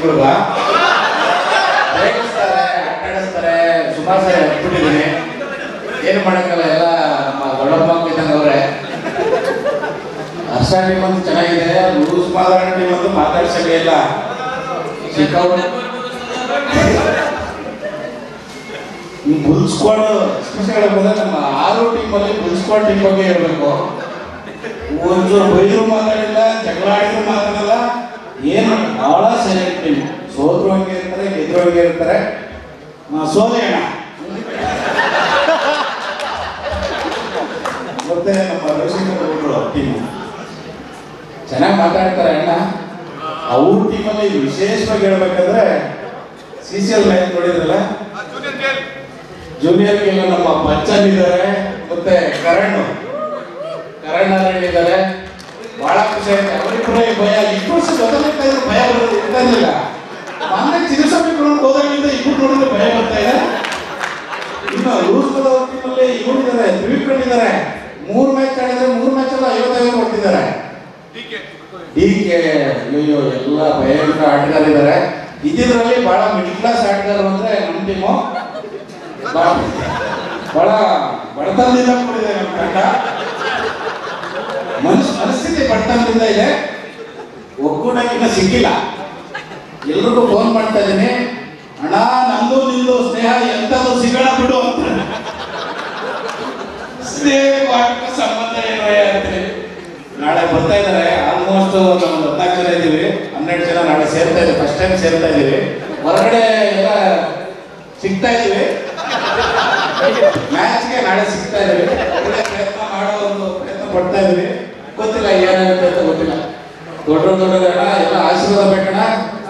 ಮಕ್ಕಳುಗ ರೇಗಿಸ್ತಾರೆ, ಆಟಾಡಿಸ್ತಾರೆ, ಸುಮಾರು ಸರಿ ಹತ್ಬಿಟ್ಟಿದ್ದೀನಿ. ಏನು ಮಾಡೋಕ್ಕಲ್ಲ, ಎಲ್ಲ ನಮ್ಮ ದೊಡ್ಡಪ್ಪ ಇದ್ದಂಗೆ ಅವ್ರೆ. ಹರ್ಷ ಟೀಮ್ ಅಂತೂ ಚೆನ್ನಾಗಿದೆ, ಲೂಸ್ ಮಾತಾಡೋ ಟೀಮ್ ಅಂತೂ ಮಾತಾಡ್ಸಂಗೆ ಇಲ್ಲ. ಚಿಕ್ಕವ್ರು ಬುಲ್ ಸ್ಕ್ವಾಡ್ ಎಸ್ಪೆಷಲ್ ಬಂದ್ರೆ ನಮ್ಮ 6 ಟೀಮಲ್ಲಿ ಬುಲ್ ಸ್ಕ್ವಾಡ್ ಟೀಮ್ ಬಗ್ಗೆ ಹೇಳ್ಬೇಕು. ಒಂಚೂರು ಬೈದ್ರು ಮಾತಾಡಿಲ್ಲ, ಜಗಳ ಆಡಿದ್ರು ಮಾತಾಡಲ್ಲ, ಏನು ಬಹಳ ಸರಿಯಾಗಿ ಟೀಮ್. ಸೋದ್ರು ಹಂಗೆ ಇರ್ತಾರೆ, ಗೆದ್ರು ಹಂಗೆ ಇರ್ತಾರೆ. ಸೋಲೆ ಅಣ್ಣ ಮತ್ತೆ ನಮ್ಮ ರವಿಶಂಕರ್ ಟೀಮ್ ಚೆನ್ನಾಗಿ ಮಾತಾಡ್ತಾರೆ ಅಣ್ಣ. ಅವ್ರ ಟೀಮಲ್ಲಿ ವಿಶೇಷವಾಗಿ ಹೇಳ್ಬೇಕಂದ್ರೆ CCL ಮ್ಯಾಚ್ ನೋಡಿದ್ರಲ್ಲ, ಜೂನಿಯರ್ಗೆಲ್ಲ ನಮ್ಮ ಬಚ್ಚನ್ ಇದ್ದಾರೆ, ಮತ್ತೆ ಕರಣ್ ನಾರಾಯಣ್ ಇದ್ದಾರೆ. ಬಹಳ ಖುಷಿ ಆಯ್ತು. ಅವರಿಬ್ಬರೇ ಭಯ, ಇಬ್ಬರು ವರ್ಷ ಗೊತ್ತಾಗ್ತಾ ಇದ್ರು, ಭಯ ಇರ್ತಾ ಇರಲಿಲ್ಲ. ಮೊನ್ನೆ ಚಿನ್ನಸ್ವಾಮಿ ಹೋದಾಗಿಂದ ಇಬ್ಬರು ನೋಡಿದ್ರೆ ಭಯ ಬರ್ತಾ ಇದೆ. ಇನ್ನು ರೂಲ್ಸ್ ಟೀಮಲ್ಲಿ ಇವರಿದ್ದಾರೆ, ತ್ರಿವಿಕ್ರಮ್ ಇದ್ದಾರೆ. 3 ಮ್ಯಾಚ್ ಆಡಿದ್ರೆ 3 ಮ್ಯಾಚ್ ಎಲ್ಲ 55 ಕೊಡ್ತಿದ್ದಾರೆ. DK ಅಯ್ಯೋ ಎಲ್ಲ ಭಯಂಕರ ಆಟಗಾರಿದ್ದಾರೆ. ಇದ್ರಲ್ಲಿ ಬಹಳ ಮಿಡ್ಲ್ ಕ್ಲಾಸ್ ಆಟಗಾರರು ಅಂದ್ರೆ ನಮ್ಮ ಟೀಮು ಬಹಳ ಬಡತನದಿಂದ ಕೂಡಿದೆ. ನಮ್ಮ ತಂಡ ಮನಸ್ಥಿತಿ ಬಡತನದಿಂದ ಇದೆ. ಒಗ್ಗೂಟಕ್ಕಿನ್ನ ಸಿಕ್ಕಿಲ್ಲ. ಎಲ್ರಿಗೂ ಫೋನ್ ಮಾಡ್ತಾ ಇದ್ದೀನಿ, ಅಣ್ಣ ನಂದು ನಿಂದು ಸ್ನೇಹ ಎಂತದ್ದು ಸಿಗೋಣ ಬಿಡು ಅಂತ. ಸ್ನೇಹಕ್ಕೆ ಸಂಬಂಧ ಏನೋ ಹೇಳ್ತೀನಿ. ನಾಳೆ ಬರ್ತಾ ಇದ್ದಾರೆ. ಆಲ್ಮೋಸ್ಟ್ ನಾವು 14 ಜನ ಇದ್ದೀವಿ, 12 ಜನ ನಾಳೆ ಸೇರ್ತಾ ಇದ್ದೀವಿ. ಫಸ್ಟ್ ಟೈಮ್ ಸೇರ್ತಾ ಇದ್ದೀವಿ. ಹೊರಗಡೆ ಎಲ್ಲ ಸಿಗ್ತಾ ಇದ್ದೀವಿ. ಮ್ಯಾಚ್ಗೆ ನಾಳೆ ಸಿಗ್ತಾ ಇದ್ದೀವಿ. ಪ್ರಯತ್ನ ಮಾಡೋ ಒಂದು ಪ್ರಯತ್ನ ಪಡ್ತಾ ಇದ್ದೀವಿ. ಗೊತ್ತಿಲ್ಲ ಏನಾಗುತ್ತೆ ಅಂತ ಗೊತ್ತಿಲ್ಲ. ದೊಡ್ಡ ಎಲ್ಲ ಆಶೀರ್ವಾದ ಬೇಕಣ್ಣ.